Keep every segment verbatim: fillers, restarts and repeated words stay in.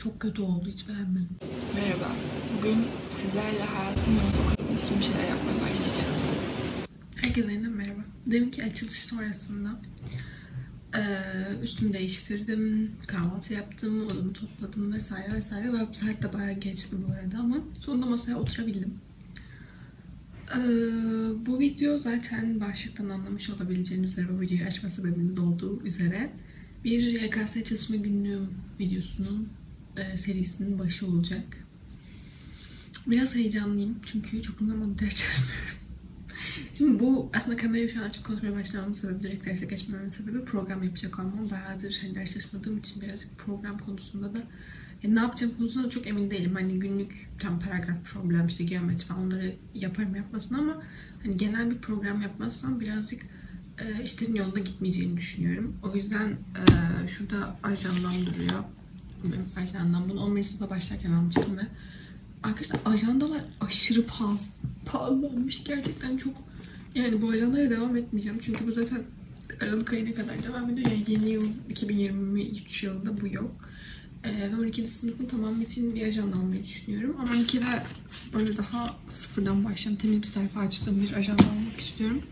Çok kötü oldu, hiç beğenmedim. Merhaba. Bugün sizlerle hayatımın yolunda kurulmak için bir şeyler yapmaya başlayacağız. Herkese yeniden merhaba. Deminki açılış sonrasında e, üstümü değiştirdim, kahvaltı yaptım, odamı topladım vesaire vesaire. Ve saat de bayağı geçti bu arada ama sonunda masaya oturabildim. E, bu video zaten başlıktan anlamış olabileceğiniz üzere, bu videoyu açma sebebimiz olduğu üzere bir Y K S çalışma günlüğüm videosunun e, serisinin başı olacak. Biraz heyecanlıyım çünkü çok uzun zamandır ders çalışmıyorum. Şimdi bu aslında kamerayı şu an açıp konuşmaya başlamamın sebebi, direkt derse geçmememin sebebi program yapacak olmam. Bayağıdır hani ders çalışmadığım için birazcık program konusunda da yani ne yapacağım konusunda da çok emin değilim. Hani günlük tam paragraf problem, işte geometri falan, onları yaparım yapmasın ama hani genel bir program yapmazsam birazcık e, işlerin yolunda gitmeyeceğini düşünüyorum. O yüzden e, şurada ajandam duruyor. Benim ajandam, bunu on birinci sınıfa başlarken almıştım ve arkadaşlar ajandalar aşırı pahalı. Pahalanmış gerçekten çok. Yani bu ajandaya devam etmeyeceğim çünkü bu zaten Aralık ayına kadar devam ediyor. Yani yeni yıl iki bin yirmi üç yılında bu yok. Ee, ve on ikinci sınıfın tamamı için bir ajanda almayı düşünüyorum. Ama on ikide böyle daha sıfırdan başlayalım, temiz bir sayfa açtığım bir ajanda almak istiyorum.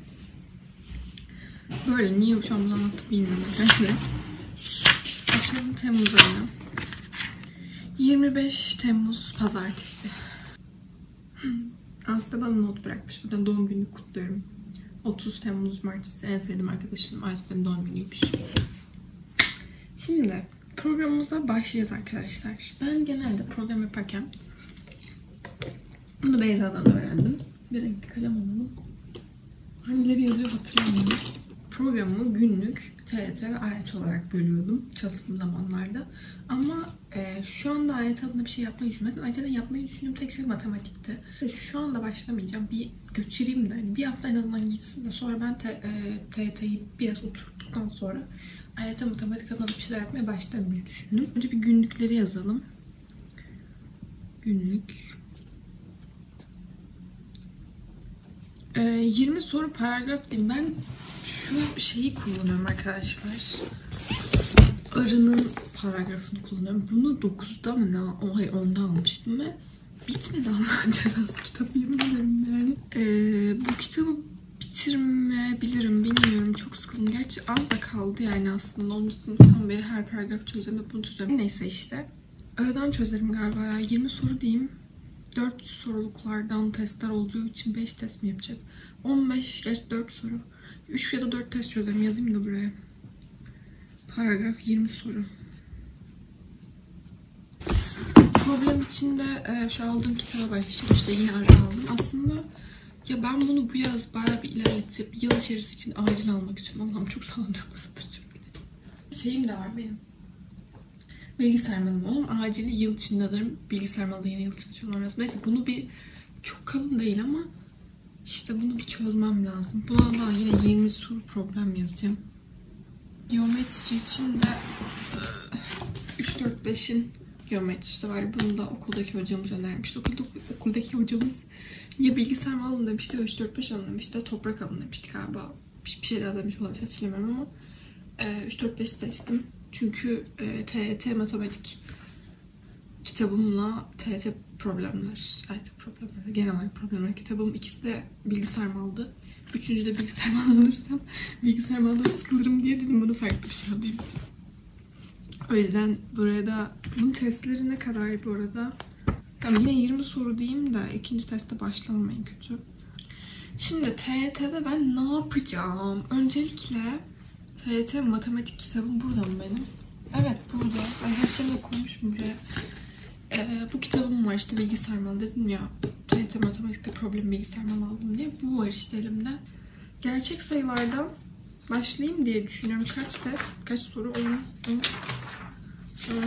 Böyle niye şu an bunu anlattım bilmiyorum arkadaşlar. Açalım Temmuz ayına. yirmi beş Temmuz Pazartesi. Aslında bana not bırakmış. Buradan doğum gününü kutluyorum. otuz Temmuz Cumartesi. En sevdiğim arkadaşım Aysel'in doğum günüymüş. Şimdi programımıza başlayacağız arkadaşlar. Ben genelde program yaparken bunu Beyza'dan öğrendim. Bir renkli kalem alalım. Hangileri yazıyor hatırlamıyorum. Programı günlük, T Y T ve A Y T olarak bölüyordum çalıştığım zamanlarda. Ama e, şu anda A Y T adına bir şey yapmayı düşünmedim. A Y T'den yapmayı düşündüğüm tek şey matematikti. E, şu anda başlamayacağım. Bir götüreyim de hani bir hafta en azından gitsin de sonra ben te, e, T Y T'yi biraz oturttuktan sonra A Y T matematik adına bir şeyler yapmaya başlarım diye düşündüm. Önce bir günlükleri yazalım. Günlük. E, yirmi soru paragraf değil. Ben şu şeyi kullanıyorum arkadaşlar. Arı'nın paragrafını kullanıyorum. Bunu dokuzda mı ne? O hayır onda almıştım ve bitmedi Allah'ın cezası kitabı, yemin ederim yani. Ee, bu kitabı bitirmeyebilirim, bilmiyorum, çok sıkıldım. Gerçi az da kaldı yani aslında. onuncu sınıftan beri her paragraf çözüyorum ve bunu çözüyorum. Neyse işte. Aradan çözerim galiba ya. yirmi soru diyeyim. dört soruluklardan testler olduğu için beş test mi yapacak? on beş, geç dört soru. üç ya da dört test çözerim. Yazayım da buraya. Paragraf yirmi soru. Problem içinde e, şu aldığım kitaba başlayayım. İşte yine ara aldım. Aslında ya ben bunu bu yaz bayağı bir ilerletip yıl içerisi için acil almak istiyorum. Allah'ım çok sallanıyorum. Şeyim de var benim. Bilgisayar malım oğlum. Acili yıl içinde alırım. Bilgisayar malı yine yıl içinde çözmem lazım. Neyse bunu bir çok kalın değil ama işte bunu bir çözmem lazım. Buna da yine yirmi soru problem yazacağım. Geometri için de üç dört beşin geometrisi var. Bunu da okuldaki hocamız önermişti. Okulda, okuldaki hocamız ya bilgisayar mı alın demişti ya üç dört beş alın demişti. Ya toprak alın demişti galiba. Bir şey daha demiş olabilir, hatırlamıyorum ama üç dört beşi seçtim. Çünkü T Y T matematik kitabımla T Y T problemler, A Y T problemler, genel olarak problemler kitabım ikisi de bilgisayar maldı. Üçüncü de bilgisayar mal alırsam bilgisayar malda sıkılırım diye dedim bunu farklı bir şey alayım. O yüzden buraya da bunun testleri ne kadar bu arada? Tamam, yine yirmi soru diyeyim de ikinci testte başlamam en kötü. Şimdi T Y T'de ben ne yapacağım? Öncelikle T Y T matematik kitabım burada mı benim? Evet burada. Ben her şeyi koymuşum buraya. Ee, bu kitabım var işte bilgisayar malı dedim ya. T Y T matematikte problem bilgisayar malı aldım diye. Bu var işte elimde. Gerçek sayılardan başlayayım diye düşünüyorum. Kaç test? Kaç soru? on, on, on.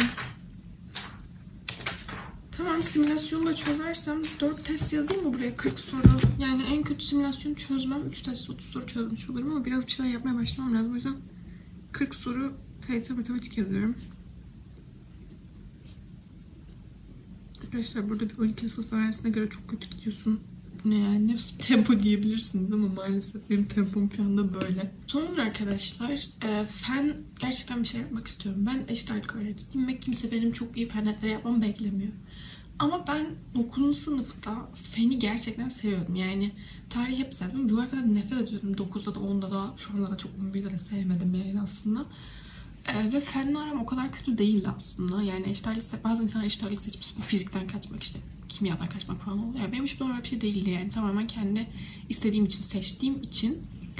Tamam, simülasyonu da çözersem dört test yazayım mı buraya? kırk soru. Yani en kötü simülasyonu çözmem. üç test otuz soru çözmüş olurum ama biraz bir şeyler yapmaya başlamam lazım. O yüzden kırk soru T Y T matematik yazıyorum. Arkadaşlar burada bir on ikinci sınıf öğrencisine göre çok kötü gidiyorsun ne yani tempo diyebilirsiniz ama maalesef benim tempom şu anda böyle. Sonra arkadaşlar e, fen gerçekten bir şey yapmak istiyorum. Ben eşit ağırlık öğrencisiyim ve kimse benim çok iyi fen netleri yapmamı beklemiyor. Ama ben dokuzuncu sınıfta feni gerçekten seviyordum. Yani tarihi hep sevdim. Coğrafyadan nefret ediyordum. dokuzda da onda da şu anda da çok on birde de sevmedim yani aslında. Ee, ve fenle aram o kadar kötü değildi aslında. Yani eşit ağırlık, bazı insanlar eşit ağırlık seçmiş fizikten kaçmak, işte kimyadan kaçmak falan oluyor. Yani benim için normal bir şey değildi yani. Tamamen kendi istediğim için, seçtiğim için.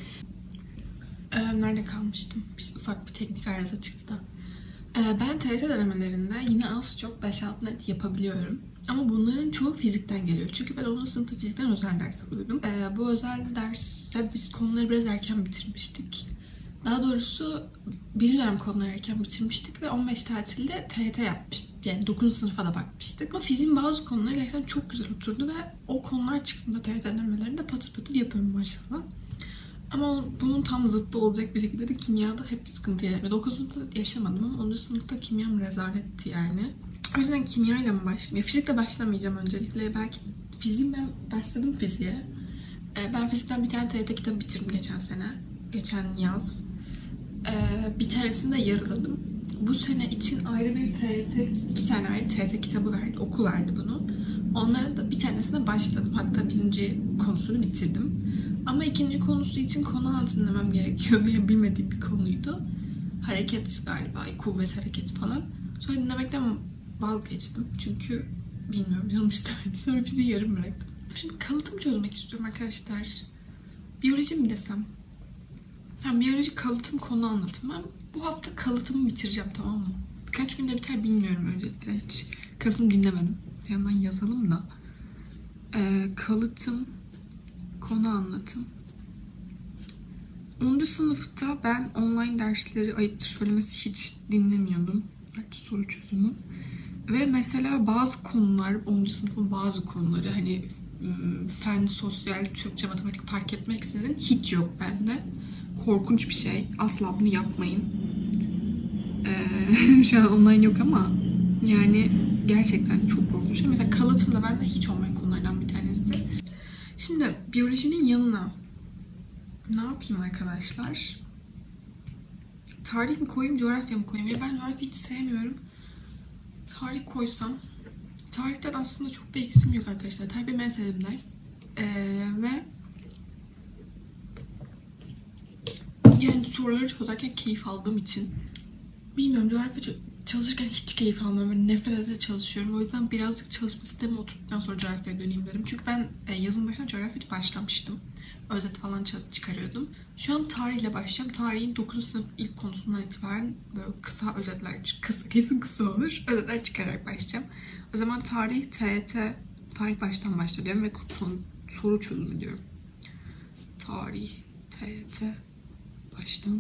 Ee, nerede kalmıştım? Bir, ufak bir teknik arıza çıktı da. Ee, ben T Y T denemelerinde yine az çok beş altı net yapabiliyorum. Ama bunların çoğu fizikten geliyor. Çünkü ben onuncu sınıfta fizikten özel ders alıyordum. Ee, bu özel derste biz konuları biraz erken bitirmiştik. Daha doğrusu birinci dönem konuları erken bitirmiştik ve on beş tatilde T Y T yapmıştık. Yani dokuzuncu sınıfa da bakmıştık. Ama fiziğin bazı konuları gerçekten çok güzel oturdu ve o konular çıktığında T Y T denemelerinde patır patır yapıyorum maşallah. Ama bunun tam zıttı olacak bir şekilde de kimyada hep sıkıntı yaşadım. dokuzuncu sınıfta yaşamadım ama onuncu sınıfta kimyam rezaletti yani. O yüzden kimyayla mı başlayayım? Fizikle başlamayacağım öncelikle. Belki fiziğim, ben başladım fiziğe. Ben fizikten bir tane T Y T kitabı bitirdim geçen sene. Geçen yaz. Bir tanesini de yarıladım. Bu sene için ayrı bir T Y T, iki tane ayrı T Y T kitabı verdi. Okul verdi bunu. Onların da bir tanesine başladım. Hatta birinci konusunu bitirdim. Ama ikinci konusu için konu anlatım demem gerekiyor diye bilmediğim bir konuydu. Hareket galiba, kuvvet hareketi falan. Sonra dinlemekten vazgeçtim. Çünkü bilmiyorum, canım istemedi. Sonra bizi yarım bıraktım. Şimdi kalıtım çözmek istiyorum arkadaşlar. Biyoloji mi desem? Yani biyoloji kalıtım konu anlatım. Ben bu hafta kalıtımı bitireceğim, tamam mı? Kaç günde biter bilmiyorum öncelikle. Hiç kalıtım dinlemedim. Bir yandan yazalım da. Ee, kalıtım konu anlatım. onuncu sınıfta ben online dersleri, ayıptır söylemesi, hiç dinlemiyordum. Belki soru çözümü. Ve mesela bazı konular, onuncu sınıfın bazı konuları, hani fen, sosyal, Türkçe, matematik fark etmeksizin hiç yok bende. Korkunç bir şey. Asla bunu yapmayın. Ee, şu an online yok ama yani gerçekten çok korkunç. Mesela kalıtım da bende hiç olmayan konulardan bir tanesi. Şimdi biyolojinin yanına ne yapayım arkadaşlar? Tarih mi koyayım, coğrafya mı koyayım? Ya ben coğrafyayı hiç sevmiyorum. Tarih koysam. Tarihten aslında çok bir eksim yok arkadaşlar. Tarih benim en sevdiğim ders. Ee, ve yani soruları çözerken keyif aldığım için, bilmiyorum, coğrafya çalışırken hiç keyif almıyorum. Böyle nefret ederek çalışıyorum. O yüzden birazcık çalışma sistemi oturttuktan sonra coğrafyaya döneyim dedim. Çünkü ben e, yazın başına coğrafyaya başlamıştım. Özet falan çıkarıyordum. Şu an tarihle başlayacağım. Tarihin dokuzuncu sınıf ilk konusundan itibaren böyle kısa özetler, kısa, kesin kısa olur, özetler çıkararak başlayacağım. O zaman tarih, T Y T, tarih baştan başla diyorum ve son, soru çözümü diyorum. Tarih, T Y T, baştan.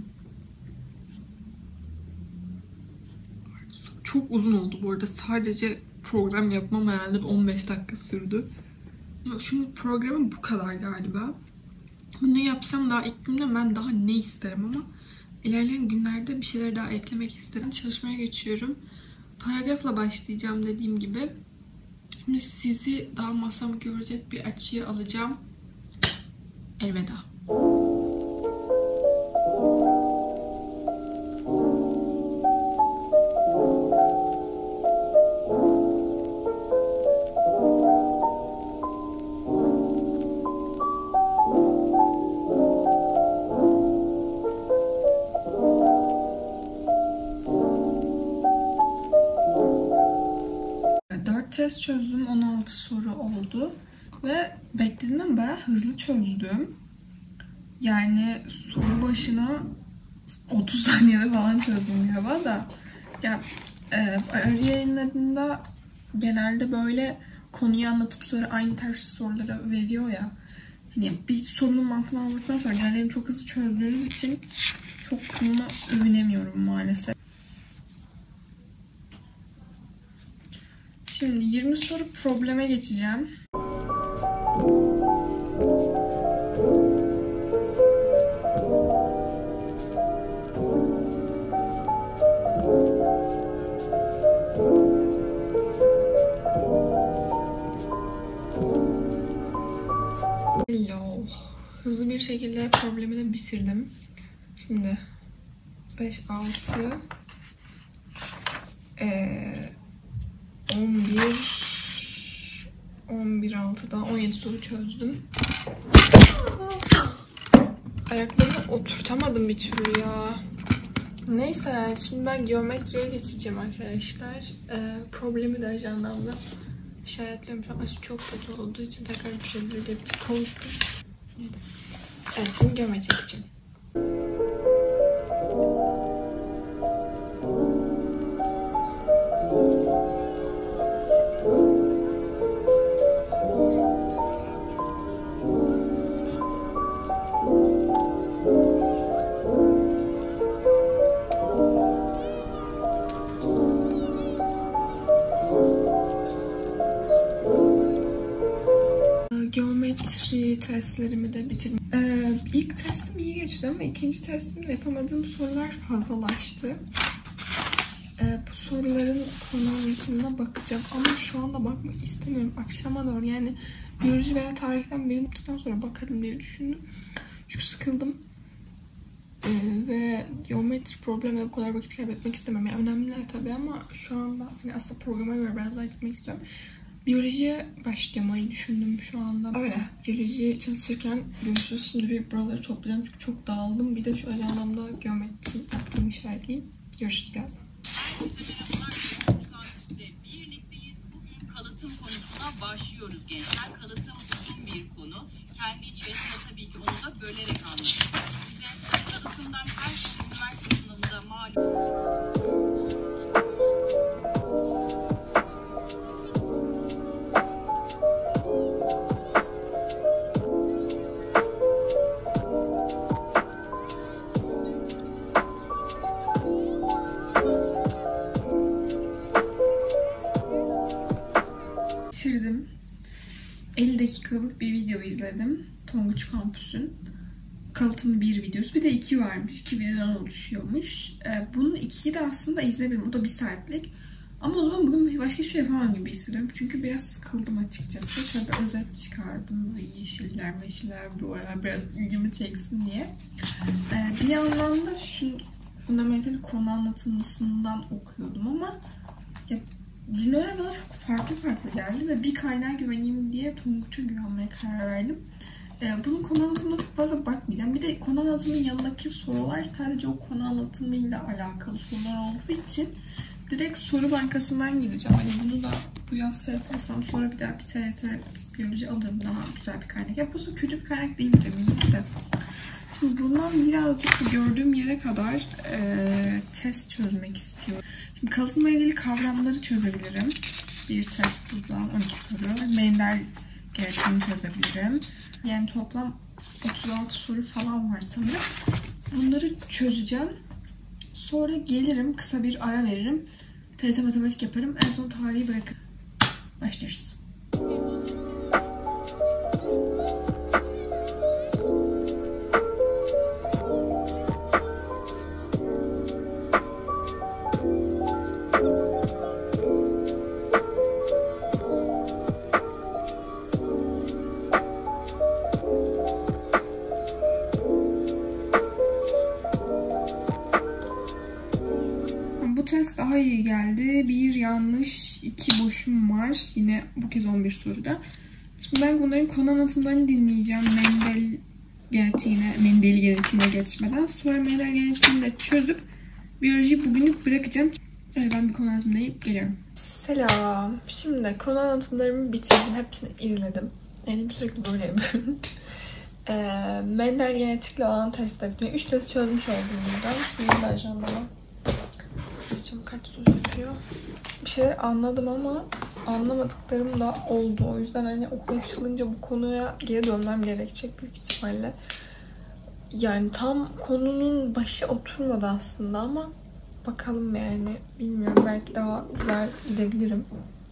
Çok uzun oldu bu arada. Sadece program yapmam herhalde on beş dakika sürdü. Şimdi programım bu kadar galiba. Bunu yapsam daha ilk günden ben daha ne isterim ama ilerleyen günlerde bir şeyler daha eklemek isterim. Çalışmaya geçiyorum. Paragrafla başlayacağım dediğim gibi. Şimdi sizi daha masamı görecek bir açıya alacağım. Elveda. Test çözdüm. on altı soru oldu. Ve beklediğimden bayağı hızlı çözdüm. Yani soru başına otuz saniyede falan çözdüm galiba da. Ya e, arı yayınlarında genelde böyle konuyu anlatıp sonra aynı tarz soruları veriyor ya. Hani bir sorunun mantığını anlattıktan sonra genelde çok hızlı çözdüğünüz için çok bununla övünemiyorum maalesef. Şimdi yirmi soru probleme geçeceğim. şekilde problemi de bitirdim. Şimdi beş, altı, on bir, on bir, altıda on yedi soru çözdüm. Ayaklarımı oturtamadım bir türlü ya. Neyse yani şimdi ben geometriye geçeceğim arkadaşlar. Ee, problemi de ajandamda işaretliyorum. Şu an çok kötü olduğu için tekrar bir şeyleri de bir konuştum. Evet, şimdi geometriye geçeceğim. Geometri testlerimi de bitirdim. Ee, ilk testim iyi geçti ama ikinci testimde yapamadığım sorular fazlalaştı. Ee, bu soruların konu anlatımına bakacağım ama şu anda bakmak istemiyorum. Akşama doğru yani biyoloji veya tarihten birini bittikten sonra bakarım diye düşündüm. Çünkü sıkıldım. Ee, ve geometri problemine bu kadar vakit kaybetmek istemem. Yani önemliler tabii ama şu anda hani aslında programa göre biraz daha gitmek istiyorum. Biyolojiye başlamayı düşündüm şu anda. Öyle. Biyoloji çalışırken görüşürüz. Şimdi bir buraları toplayacağım çünkü çok dağıldım. Bir de şu ajandamda geometri yaptığımı işaretleyeyim. Görüşürüz birazdan. Birlikteyiz. Bugün kalıtım konusuna başlıyoruz gençler. Kalıtım uzun bir konu. Kendi içerisinde tabii ki onu da bölerek anlatacağız. Size kalıtımdan her şey üniversite sınavında malum. Bitirdim. elli dakikalık bir video izledim. Tonguç Kampüs'ün kalıtım bir videosu. Bir de iki varmış. iki videodan oluşuyormuş. Ee, bunun ikiyi de aslında izlemedim. O da bir saatlik. Ama o zaman bugün başka hiçbir şey yapamam gibi hissediyorum. Çünkü biraz sıkıldım açıkçası. Şöyle bir özet çıkardım. Böyle yeşiller meşiller bu aralar biraz ilgimi çeksin diye. Ee, bir yandan da şu fundamental konu anlatımlısından okuyordum ama ya, cümleler bana çok farklı farklı geldi ve bir kaynağa güveneyim diye Tonguç'a güvenmeye karar verdim. Ee, bunun konu anlatımına çok fazla bakmayacağım. Bir de konu anlatımının yanındaki sorular sadece o konu anlatımıyla alakalı sorular olduğu için direkt soru bankasından gideceğim. Hani bunu da bu yaz şey yaparsam sonra bir daha bir T R T biyoloji alırım, daha güzel bir kaynak. Ya bu kötü bir kaynak değildir eminim de. Şimdi bundan birazcık gördüğüm yere kadar e, test çözmek istiyorum. Şimdi kalıtımla ilgili kavramları çözebilirim. Bir test buradan on iki soru. Mendel genetiğini çözebilirim. Yani toplam otuz altı soru falan var sanırım. Bunları çözeceğim. Sonra gelirim, kısa bir ara veririm. T R T matematik yaparım. En son tarihi bırakıp başlarız. Bu test daha iyi geldi. Bir yanlış, iki boşum var. Yine bu kez on bir soruda. Şimdi ben bunların konu anlatımlarını dinleyeceğim. Mendel genetiğine, Mendel genetiğine geçmeden. Sonra Mendel genetiğini de çözüp biyolojiyi bugünlük bırakacağım. Öyle ben bir konu anlatımlayıp geliyorum. Selam. Şimdi konu anlatımlarımı bitirdim. Hepsini izledim. Yani sürekli böyle yapıyorum. e, Mendel genetikle olan test ettim. üç test çözmüş oldum buradan. Şimdi de ajandama. Kaç soru yapıyor? Bir şeyler anladım ama anlamadıklarım da oldu. O yüzden hani okul açılınca bu konuya geri dönmem gerekecek büyük ihtimalle. Yani tam konunun başı oturmadı aslında ama bakalım yani. Bilmiyorum, belki daha güzel gidebilirim.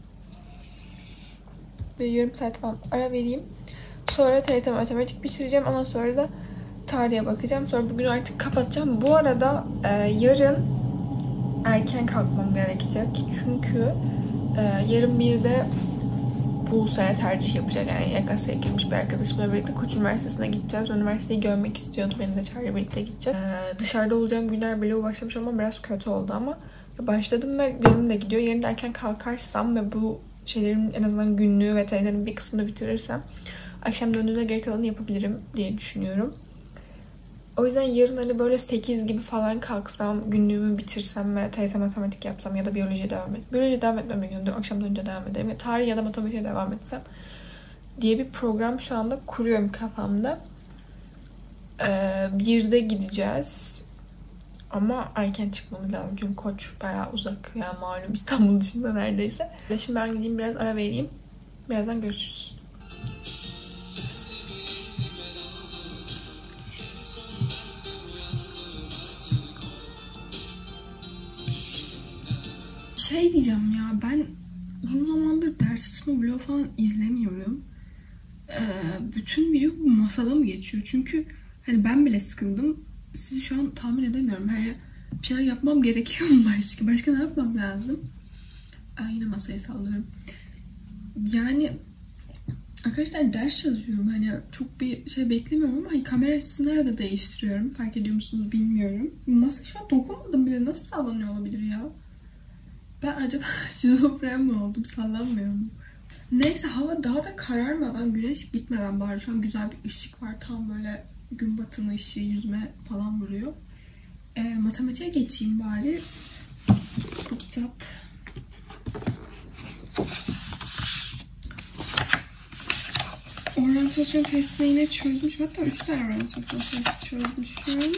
Bir yarım saat falan ara vereyim. Sonra T R T matematik bitireceğim. Ondan sonra da tarihe bakacağım. Sonra bugün artık kapatacağım. Bu arada e, yarın erken kalkmam gerekecek. Çünkü e, yarın bir de bu sene tercih yapacak. Yani Y K S'ye girmiş bir arkadaşımla birlikte Koç Üniversitesi'ne gideceğiz. Üniversiteyi görmek istiyordu. Beni de çağırıp birlikte gideceğiz. Ee, dışarıda olacağım günler bile başlamış ama biraz kötü oldu ama başladım ve günüm de gidiyor. Yarın erken kalkarsam ve bu şeylerin en azından günlüğü ve tezlerin bir kısmını bitirirsem akşam döndüğümde geri kalanı yapabilirim diye düşünüyorum. O yüzden yarın hani böyle sekiz gibi falan kalksam, günlüğümü bitirsem ve T Y T matematik yapsam ya da biyolojiye devam et. Biyolojiye devam etmem gerekiyor. Akşam dönünce devam ederim. Ya tarih ya da matematiğe devam etsem diye bir program şu anda kuruyorum kafamda. Ee, birde gideceğiz. Ama erken çıkmamız lazım. Çünkü Koç bayağı uzak. Yani malum İstanbul dışında neredeyse. Ve şimdi ben gideyim biraz ara vereyim. Birazdan görüşürüz. Şey diyeceğim ya, ben uzun zamandır ders çalışma vlogu falan izlemiyorum. Ee, bütün video bu masada mı geçiyor? Çünkü hani ben bile sıkıldım. Sizi şu an tahmin edemiyorum. Hani bir şeyler yapmam gerekiyor mu başka? Başka ne yapmam lazım? Aa, yine masayı sallıyorum. Yani arkadaşlar ders çalışıyorum. Hani çok bir şey beklemiyorum ama hani kamera açısını da değiştiriyorum. Fark ediyor musunuz bilmiyorum. Masa şu an dokunmadım bile. Nasıl sallanıyor olabilir ya? Ben acaba şizofren mi oldum? Sallanmıyor mu? Neyse, hava daha da kararmadan, güneş gitmeden bari. Şu an güzel bir ışık var. Tam böyle gün batımı ışığı yüzüme falan vuruyor. E, matematiğe geçeyim bari. Bu kitap. Oryantasyon testini yine çözmüş. Hatta üç tane oryantasyon testi çözmüşüm.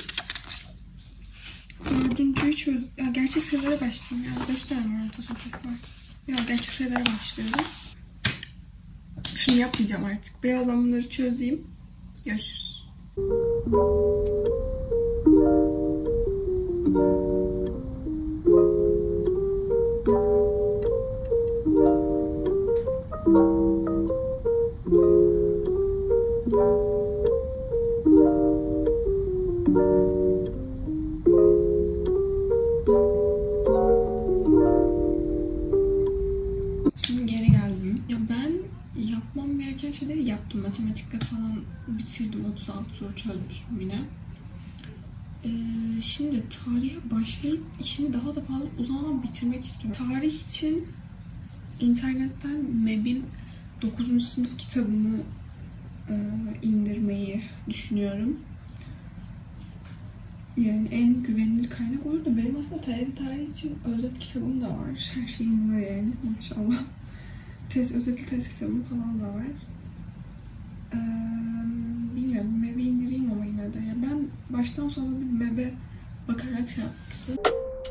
Dördüncüyü çöz... Ya gerçek sayılara başlayayım ya. Beş tane oryantasyon testi var. Ya gerçek sayılara başlıyorum. Şunu yapmayacağım artık. Birazdan bunları çözeyim. Görüşürüz. Şimdi geri geldim. Ya ben yapmam gereken şeyleri yaptım. Matematikte falan bitirdim. otuz altı soru çözmüşüm yine. Ee, şimdi tarihe başlayıp işimi daha da fazla uzamadan bitirmek istiyorum. Tarih için internetten M E B'in dokuzuncu sınıf kitabını e, indirmeyi düşünüyorum. Yani en güvenilir kaynak olur da benim aslında T Y T tarih için özet kitabım da var. Her şeyim var yani maşallah. Tez, özetli tez kitabım falan da var. Ee, bilmiyorum, M E B'i indireyim ama yine de. Ya ben baştan sona bir M E B'e bakarak şey yapmak istiyorum.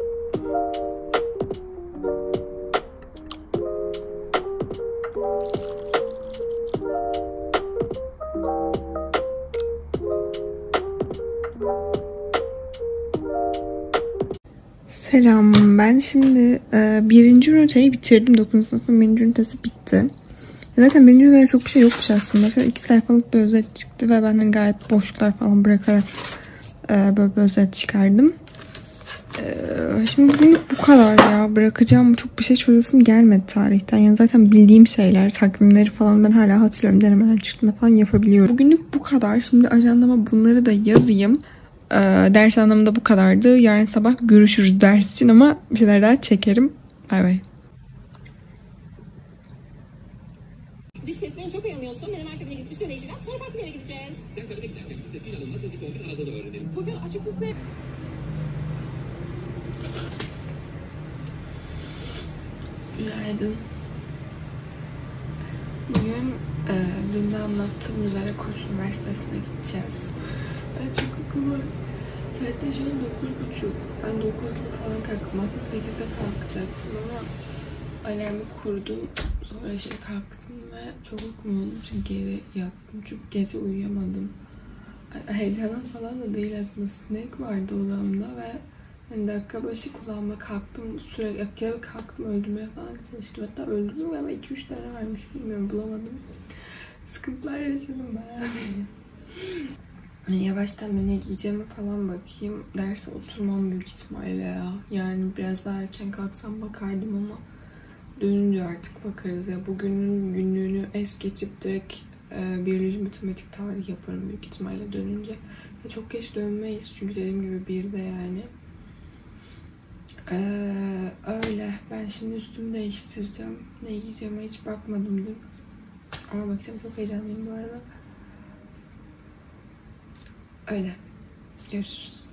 Selam, ben şimdi e, birinci üniteyi bitirdim. dokuzuncu sınıfın birinci ünitesi bitti. Zaten birinci ünitede çok bir şey yokmuş aslında. Şöyle iki sayfalık bir özet çıktı ve ben hani gayet boşluklar falan bırakarak e, böyle bir özet çıkardım. E, şimdi bugün bu kadar ya. Bırakacağım, çok bir şey çözesim gelmedi tarihten. Yani zaten bildiğim şeyler, takvimleri falan ben hala hatırlıyorum. Denemeler çıktığında falan yapabiliyorum. Bugünlük bu kadar. Şimdi ajandama bunları da yazayım. Ders anlamında bu kadardı. Yarın sabah görüşürüz ders için ama bir şeyler daha çekerim. Bay bay. Dış ses beni çok uyanıyorsun. Benim arkamda gidip üstüme değişeceğim. Sonra farklı bir yere gideceğiz. Sen karara giderken biz de Tijan'ın nasıl bir kombin aradığını öğrenelim. Bugün açıkçası... Günaydın. Bugün e, dün de anlattığım üzere Koç Üniversitesi'ne gideceğiz. Ben çok uykum var. Saat de şu an dokuz buçuk. Ben dokuz gibi falan kalktım. Aslında sekizde kalkacaktım ama alarmı kurdum. Sonra işte kalktım ve çok uykum oldu. Çünkü geri yattım. Çünkü gece uyuyamadım. Heyecanım falan da değil aslında. Sinek vardı odamda ve hani dakika başı kulağıma kalktım. Sürekli bir kere kalktım, öldürmeye falan çalıştım. Hatta öldürdüm ama iki üç tane varmış. Bilmiyorum, bulamadım. Sıkıntılar yaşadım bayağı. Hani yavaştan ben ne giyeceğime falan bakayım. Derse oturmam büyük ihtimalle ya. Yani biraz daha erken kalksam bakardım ama dönünce artık bakarız. Ya bugünün günlüğünü es geçip direkt e, biyoloji, matematik, tarih yaparım büyük ihtimalle dönünce. Ya çok geç dönmeyiz çünkü dediğim gibi bir de yani. Ee, öyle. Ben şimdi üstümü değiştireceğim. Ne giyeceğime hiç bakmadım dün. Ama bakacağım, çok heyecanlıyım bu arada. Öyle. Görüşürüz.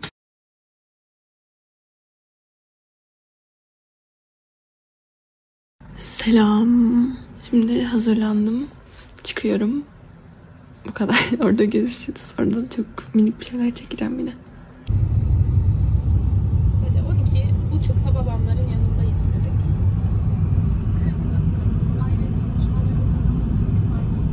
Selam. Şimdi hazırlandım. Çıkıyorum. Bu kadar. Orada görüşürüz. Orada çok minik bir şeyler çekeceğim yine. on iki buçuk babamların yanındayız dedik. kırk dakikamız ayrı konuşmalarımdan nasıl varsın.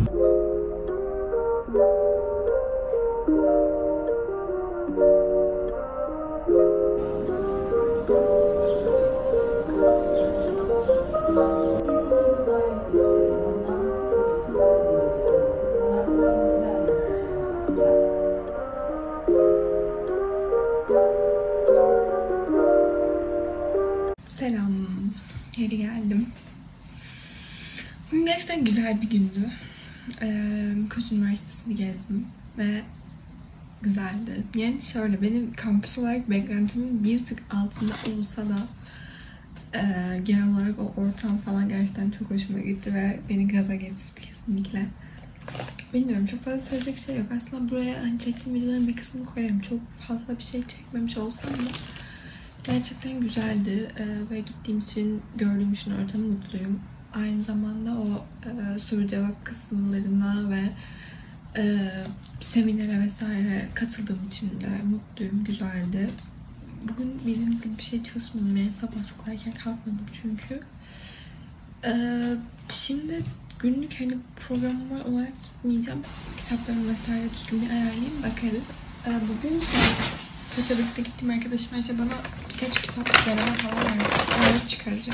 Selam. Geri geldim. Bugün gerçekten güzel bir gündü. Ee, Koç Üniversitesi'ni gezdim ve güzeldi. Yani şöyle, benim kampüs olarak beklentimin bir tık altında olsa da e, genel olarak o ortam falan gerçekten çok hoşuma gitti ve beni gaza getirdi kesinlikle. Bilmiyorum, çok fazla söyleyecek şey yok. Aslında buraya hani çektiğim videoların bir kısmını koyarım. Çok fazla bir şey çekmemiş olsam da gerçekten güzeldi ee, ve gittiğim için, gördüğüm için ortamı mutluyum. Aynı zamanda o e, soru cevap kısımlarına ve e, seminere vesaire katıldığım için de mutluyum, güzeldi. Bugün bildiğiniz gibi bir şey çalışmadım, yani sabah çok erken kalkmadım çünkü. Ee, şimdi günlük hani programım olarak gitmeyeceğim. Kitaplarımı vesaire düzgün bir ayarlayayım, bakarız. Ee, bugün şey, Paçalık'ta gittiğim arkadaşım işte bana birkaç kitap deneme falan verdi. Onları çıkaracağım.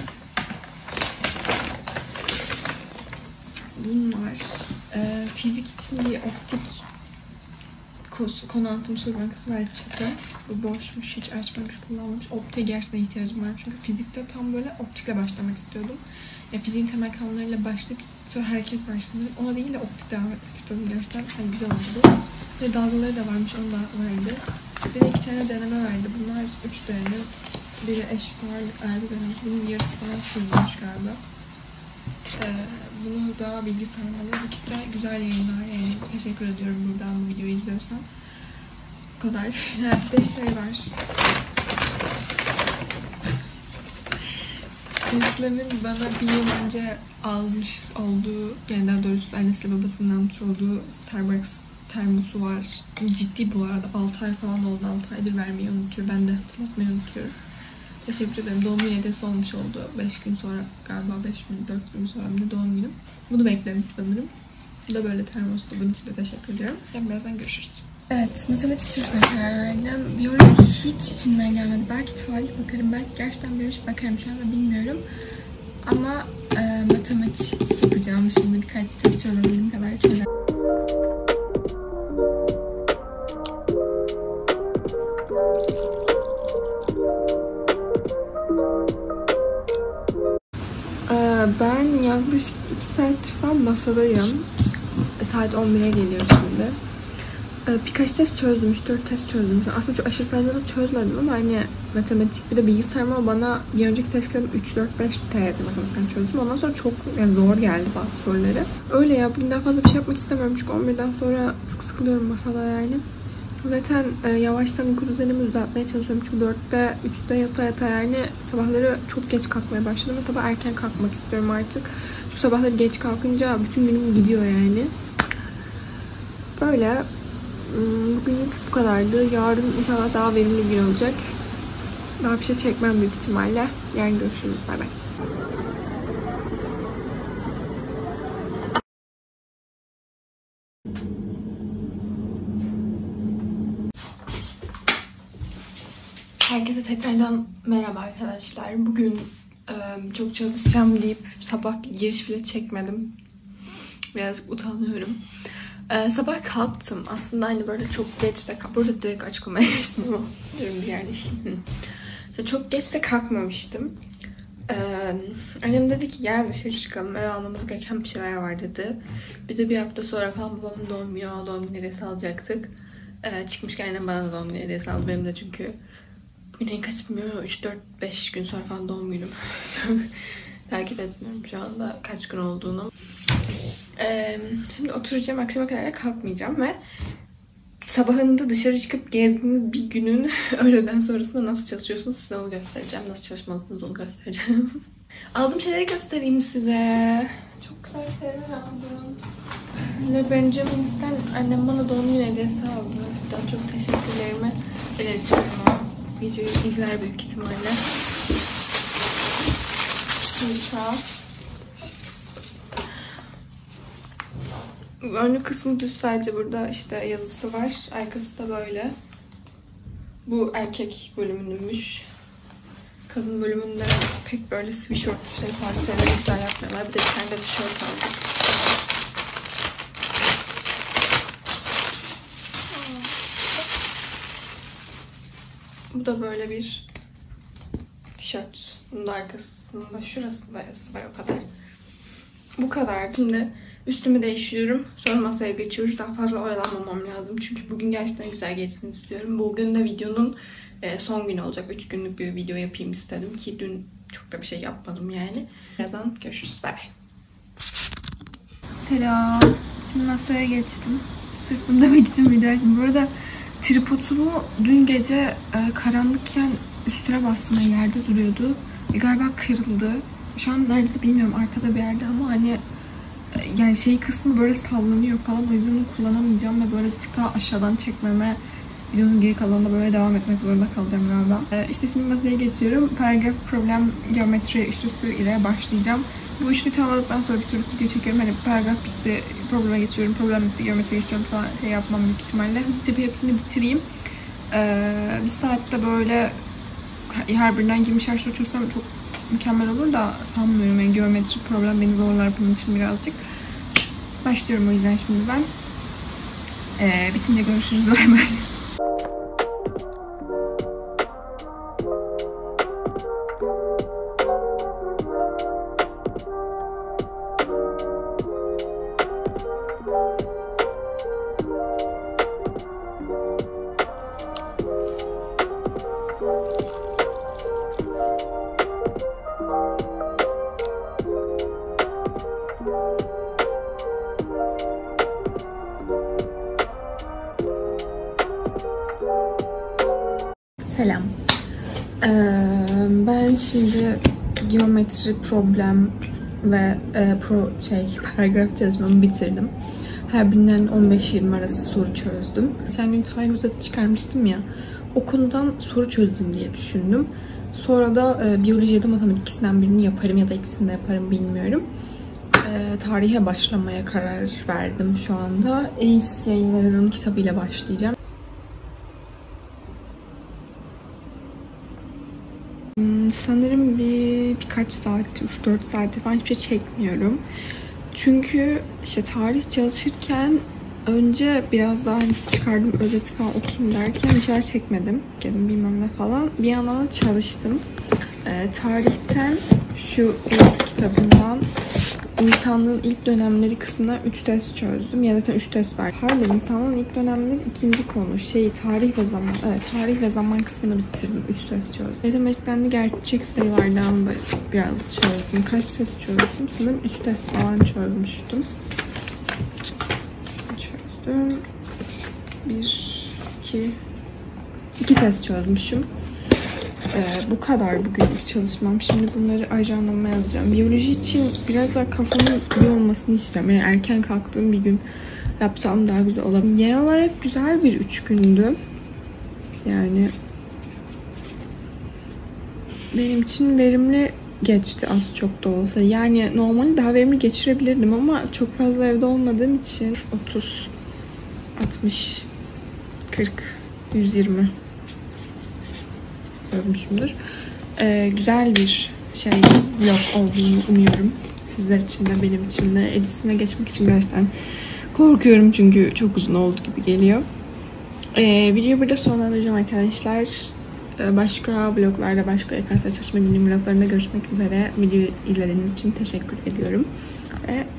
Bunlar e, fizik için bir optik konu anlatım soru bankası var, çıktı. Bu boşmuş, hiç açmamış, kullanmamış. Optiğe gerçekten ihtiyacım var çünkü fizikte tam böyle optikle başlamak istiyordum. Ya fiziğin temel kanunlarıyla başlayıp sonra hareket var sanırım. Ona değil de optik devam etmek istiyordum gerçekten. Yani güzel oldu. Ve dalgaları da varmış, onu da verdi. Bir de iki tane deneme verdi. Bunlar üç deneme. Biri eşit ağırlık ayrı denemesi. Bunun yarısı falan sürülmüş galiba. Ee, bunu da bilgi sağladı. İkisi de güzel yayınlar. Yani teşekkür ediyorum buradan bu videoyu izliyorsan. Bu kadar. Bir de şey var. Neslem'in bana bir yıl önce almış olduğu, yani daha doğrusu annesiyle babasının almış olduğu Starbucks termosu var. Ciddi bu arada. altı ay falan oldu. altı aydır vermeyi unutuyor. Ben de hatırlatmayı unutuyorum. Teşekkür ederim. Doğum günü hediyesi olmuş oldu. beş gün sonra galiba, beş gün, dört gün sonra bir doğum günüm. Bunu beklemiş sanırım. Bu da böyle termostu. Bunun için de teşekkür ediyorum. Birazdan görüşürüz. Evet, matematik çalışmaya karar verdim. Biyoloji hiç içimden gelmedi. Belki tarih bakarım, belki gerçekten biyoloji bakarım. Şu anda bilmiyorum. Ama e, matematik yapacağım. Şimdi birkaç test çözebildiğim kadar çözerim. Ben yaklaşık iki saat falan masadayım. Saat on bire geliyor şimdi. Birkaç test çözdüm, üç dört test çözdüm. Aslında çok aşırı fazla da çözmedim ama hani matematik, bir de bilgisayarıma bana bir önceki testlerim üç dört beş T Y T matematikten çözdüm. Ondan sonra çok yani zor geldi bazı soruları. Öyle ya, bugün daha fazla bir şey yapmak istemiyorum çünkü on birden sonra çok sıkılıyorum masada yani. Zaten e, yavaştan uyku düzenimi düzeltmeye çalışıyorum çünkü dörtte, üçte yata yata yani sabahları çok geç kalkmaya başladım ve sabah erken kalkmak istiyorum artık. Çünkü sabahları geç kalkınca bütün günüm gidiyor yani. Böyle. Bugünlük bu kadardı. Yarın inşallah daha verimli bir gün olacak. Daha bir şey çekmem büyük ihtimalle. Yarın görüşürüz. Bay bay. Herkese tekrardan merhaba arkadaşlar. Bugün e, çok çalışacağım deyip sabah bir giriş bile çekmedim. Birazcık utanıyorum. Ee, sabah kalktım. Aslında hani böyle çok geç de... Burada direkt açıklamaya geçtim ama. Diyorum bir yerleşeyim. Çok geç de kalkmamıştım. Ee, annem dedi ki gel dışarı çıkalım, eve almamız gereken bir şeyler var dedi. Bir de bir hafta sonra falan babamın doğum günü, o doğum günü hediyesi alacaktık. Ee, çıkmışken annem bana da doğum günü hediyesi aldı, benim de çünkü güney kaç bilmiyorum, üç dört beş gün sonra falan doğum günüm. Takip etmiyorum şu anda kaç gün olduğunu. Ee, şimdi oturacağım, akşama kadar da kalkmayacağım ve sabahında dışarı çıkıp gezdiğiniz bir günün öğleden sonrasında nasıl çalışıyorsunuz size onu göstereceğim. Nasıl çalışmalısınız onu göstereceğim. Aldığım şeyleri göstereyim size. Çok güzel şeyler aldım. Ve Benjamins'ten annem bana doğum günü hediyesi aldı. Buradan çok teşekkürlerimi iletiyorum. Videoyu izler büyük ihtimalle. Hırka. Önlü kısmı düz, sadece burada işte yazısı var. Arkası da böyle. Bu erkek bölümününmüş. Kadın bölümünde pek böyle sweatshirt şey tarzı şeyleri güzel yapmıyorlar. Bir de bir tane de tişört aldım. Bu da böyle bir tişört. Bunun da arkasında, şurasında yazısı var, o kadar. Bu kadar. Şimdi üstümü değiştiriyorum. Sonra masaya geçiyoruz. Daha fazla oyalanmamam lazım. Çünkü bugün gerçekten güzel geçsin istiyorum. Bugün de videonun son günü olacak. üç günlük bir video yapayım istedim ki dün çok da bir şey yapmadım yani. Birazdan görüşürüz. Bye. Selam. Şimdi masaya geçtim. Sırf bunu demek için video açtım. Bu arada tripodumu dün gece e, karanlıkken üstüne bastım. Yerde duruyordu. E, galiba kırıldı. Şu an nerede bilmiyorum. Arkada bir yerde ama hani yani şey kısmı böyle sallanıyor falan. O yüzden kullanamayacağım ve böyle tık daha aşağıdan çekmeme, videonun geri kalanında böyle devam etmek zorunda kalacağım galiba. Ee, işte şimdi masaya geçiyorum. Paragraf, problem, geometri üçlüsü ile başlayacağım. Bu üçlü tamamladıktan sonra bir sürü video çekiyorum. Hani paragraf bitti, probleme geçiyorum, problem bitti, geometri geçiyorum falan şey yapmam büyük ihtimalle. Hızlıca bir hepsini bitireyim. Ee, bir saatte böyle her birinden yirmi şarj çözsem çok mükemmel olur da sanmıyorum. Yani geometri problem beni zorlar bunun için birazcık. Başlıyorum o yüzden şimdi ben. Ee, bitince görüşürüz. Bay bay. Selam. Ee, ben şimdi geometri problem ve e, pro şey paragraf yazmamı bitirdim. Her birinden on beş yirmi arası soru çözdüm. Geçen gün tarih uzatı çıkarmıştım ya. O konudan soru çözdüm diye düşündüm. Sonra da e, biyoloji ya da matematik ikisinden birini yaparım ya da ikisini de yaparım bilmiyorum. E, tarihe başlamaya karar verdim şu anda. E İ S yayınlarının kitabıyla başlayacağım. Sanırım bir birkaç saat, üç dört saat falan hiçbir şey çekmiyorum. Çünkü işte tarih çalışırken önce biraz daha hani çıkardım özeti falan okuyayım derken bir şeyler çekmedim. Geldim bilmem ne falan. Bir yandan çalıştım. Ee, tarihten şu E İ S kitabından insanlığın ilk dönemleri kısmına üç test çözdüm. Ya zaten üç test var. Pardon, insanlığın ilk dönemleri ikinci konu. Şey, tarih ve zaman. Evet, tarih ve zaman kısmını bitirdim. üç test çözdüm. Matematikten de gerçek sayılardan da biraz çözdüm. Kaç test çözdüm? Sanırım üç test falan çözmüştüm. Çözdüm. bir, iki, iki test çözmüşüm. Ee, bu kadar bugünlük çalışmam. Şimdi bunları ajandama yazacağım. Biyoloji için biraz daha kafamın iyi olmasını istiyorum. Yani erken kalktığım bir gün yapsam daha güzel olabilir. Genel olarak güzel bir üç gündü. Yani benim için verimli geçti az çok da olsa. Yani normalde daha verimli geçirebilirdim ama çok fazla evde olmadığım için otuz, altmış, kırk, yüz yirmi görmüşümdür. Ee, güzel bir şey vlog olduğunu umuyorum. Sizler için de benim için de. Edisine geçmek için gerçekten korkuyorum çünkü çok uzun oldu gibi geliyor. Ee, videoyu burada sonlandıracağım arkadaşlar. Başka vloglarda, başka Y K S çalışma günlüğü vloglarında görüşmek üzere. Videoyu izlediğiniz için teşekkür ediyorum. Ve